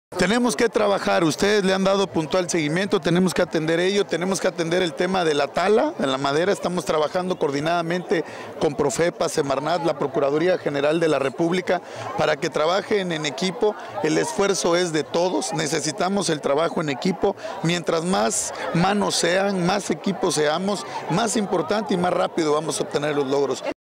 Tenemos que trabajar, ustedes le han dado puntual seguimiento, tenemos que atender ello, tenemos que atender el tema de la tala, de la madera, estamos trabajando coordinadamente con Profepa, Semarnat, la Procuraduría General de la República, para que trabajen en equipo. El esfuerzo es de todos, necesitamos el trabajo en equipo, mientras más manos sean, más equipos seamos, más importante y más rápido vamos a obtener los logros.